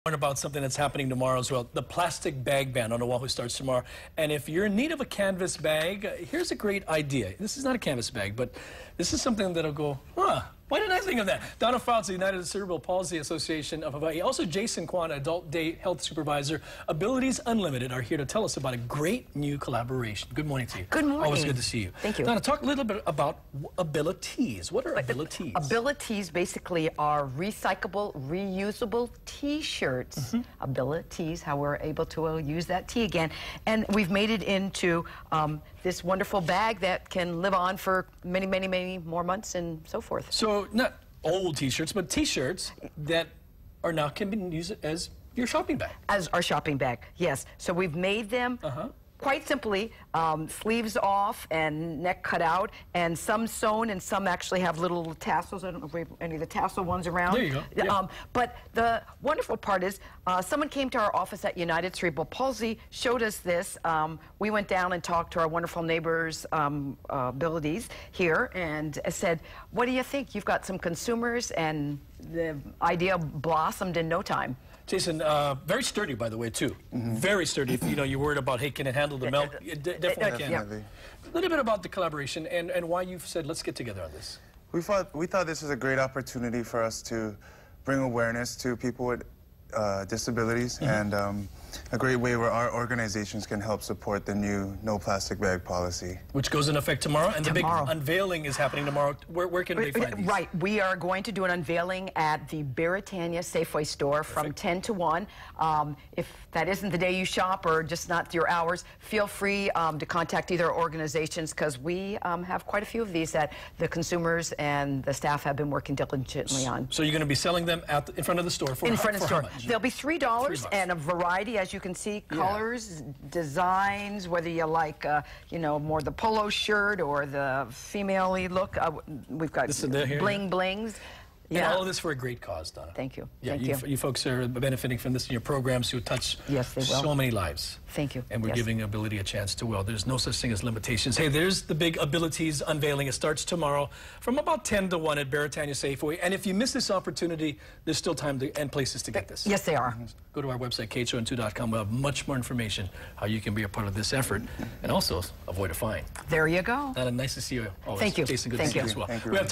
Learn about something that's happening tomorrow as well. The plastic bag ban on Oahu starts tomorrow. And if you're in need of a canvas bag, here's a great idea. This is not a canvas bag, but this is something that'll go, huh, why didn't I think of that? Donna Fouts, the United Cerebral Palsy Association of Hawaii. Also, Jason Kwan, Adult Day Health Supervisor. AbiliTEES Unlimited are here to tell us about a great new collaboration. Good morning to you. Good morning. Always good to see you. Thank you. Donna, talk a little bit about AbiliTEES. What are AbiliTEES? AbiliTEES basically are recyclable, reusable T-shirts. AbiliTEES, how we're able to use that T again. And we've made it into this wonderful bag that can live on for many, many, many more months and so forth. So not old T-shirts, but T-shirts that are now can be used as your shopping bag. As our shopping bag, yes. So we've made them quite simply, sleeves off and neck cut out, and some sewn and some actually have little tassels. I don't know if we have any of the tassel ones around. There you go. Yeah. But the wonderful part is someone came to our office at United Cerebral Palsy, showed us this. We went down and talked to our wonderful neighbors, AbiliTEES here, and said, what do you think? You've got some consumers, and the idea blossomed in no time. Jason, very sturdy, by the way, too. Very sturdy. If you're worried about, hey, can it handle the melt? It definitely can. Yeah. A little bit about the collaboration and why you've said, let's get together on this. We thought this was a great opportunity for us to bring awareness to people with disabilities, and a great way where our organizations can help support the new no plastic bag policy. Which goes in effect tomorrow, and the big unveiling is happening tomorrow. Where can they find these? Right, we are going to do an unveiling at the Beretania Safeway store from 10 to 1. If that isn't the day you shop or just not your hours, feel free to contact either organizations, because we have quite a few of these that the consumers and the staff have been working diligently on. So you're going to be selling them in front of the store for in front of the store. They'll be $3 and a variety, as you can see, colors, designs, whether you like, more the polo shirt or the female-y look. We've got bling blings. And all of this for a great cause, Donna. Thank you. Yeah, Thank you. You folks are benefiting from this in your programs who touch so many lives. Thank you. And we're giving Ability a chance to, well, there's no such thing as limitations. Hey, there's the big AbiliTEES unveiling. It starts tomorrow from about 10 to 1 at Beretania Safeway. And if you miss this opportunity, there's still time and places to get this. Yes, they are. Go to our website, khon2.com. We'll have much more information how you can be a part of this effort and also avoid a fine. There you go. Donna, nice to see you always. Thank you. Jason, good Thank to see you you as well. Thank you.